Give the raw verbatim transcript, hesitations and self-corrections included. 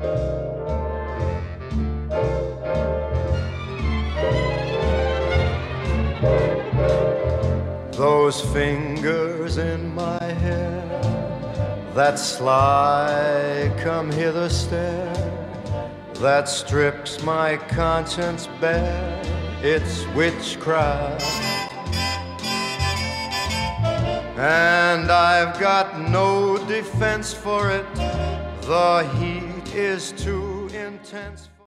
Those fingers in my hair, that sly come hither stare, that strips my conscience bare, it's witchcraft. And I've got no defense for it, the heat is too intense.